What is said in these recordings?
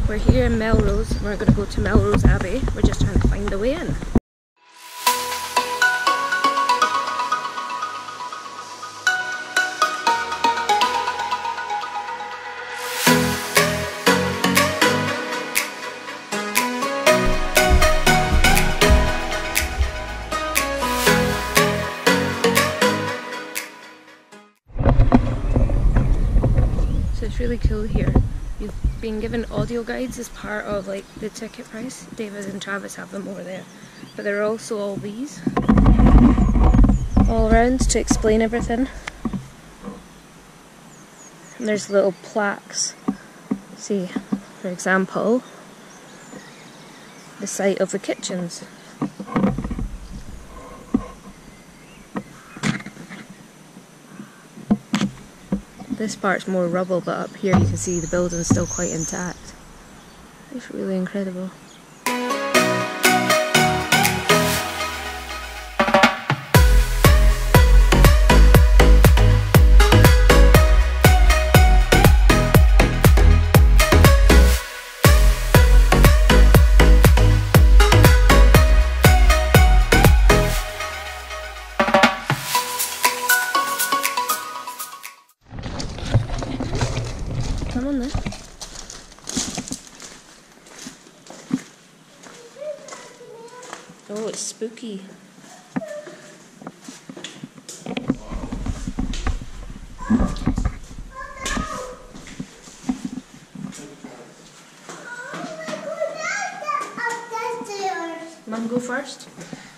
We're here in Melrose and we're going to go to Melrose Abbey. We're just trying to find the way in. So it's really cool here. You've been given audio guides as part of like the ticket price. David and Travis have them over there. But there are also all these all around to explain everything. And there's little plaques. See, for example, the site of the kitchens. This part's more rubble, but up here you can see the building's still quite intact. It's really incredible. Come on then. Oh, it's spooky. Mum, go first.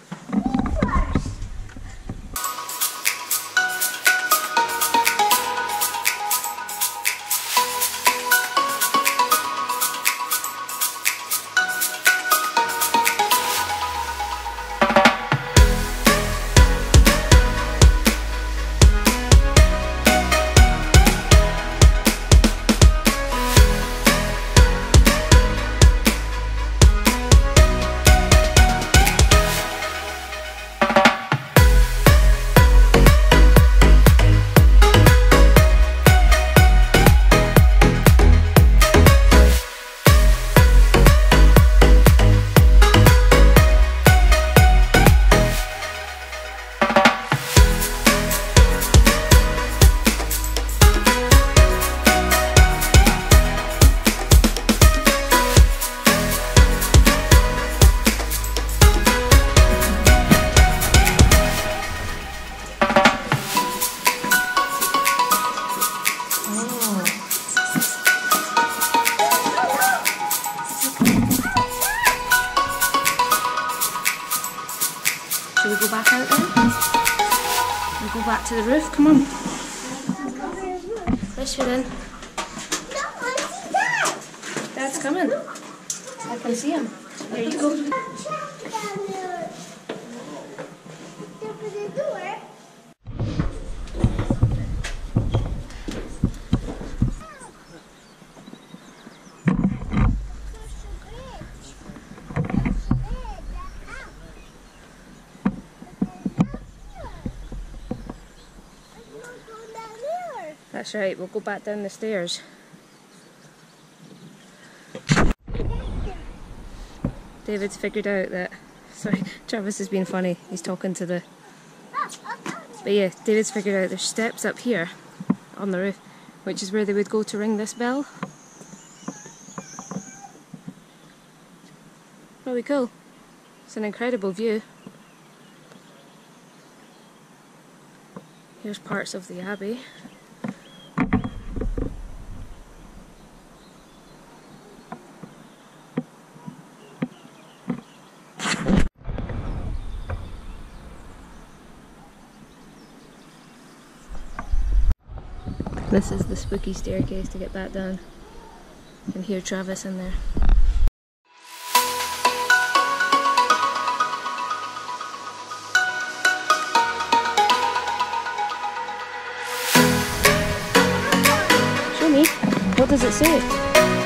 Should we go back out then? We'll go back to the roof, come on. Push it in. Dad's coming. I can see him. There you go. That's right, we'll go back down the stairs. David's figured out that... Sorry, Travis has been funny. He's talking to the... But yeah, David's figured out there's steps up here on the roof, which is where they would go to ring this bell. Really cool. It's an incredible view. Here's parts of the abbey. This is the spooky staircase to get back down. You can hear Travis in there. Show me. What does it say?